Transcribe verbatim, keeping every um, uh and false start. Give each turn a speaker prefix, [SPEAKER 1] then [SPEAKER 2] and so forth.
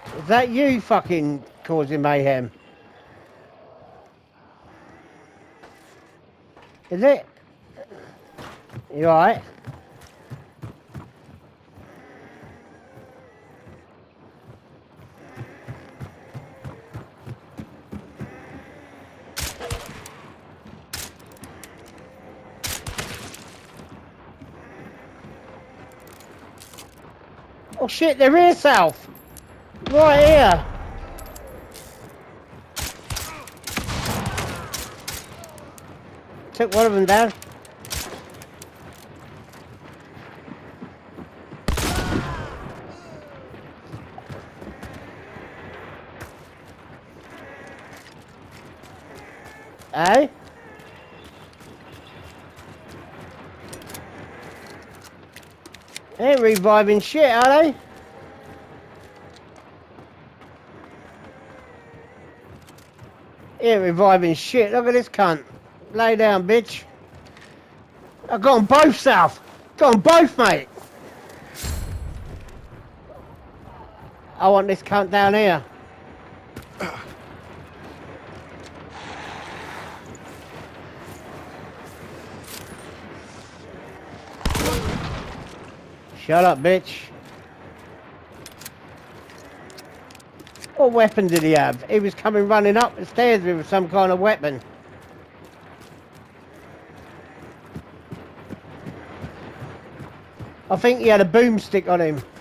[SPEAKER 1] Is that you fucking causing mayhem? Is it? You alright? Oh shit, they're here, South! Right here! Took one of them down. Eh? They ain't reviving shit, are they? They ain't reviving shit. Look at this cunt. Lay down, bitch. I got them both, South. Got them both, mate. I want this cunt down here. Shut up, bitch. What weapon did he have? He was coming running up the stairs with some kind of weapon. I think he had a boomstick on him.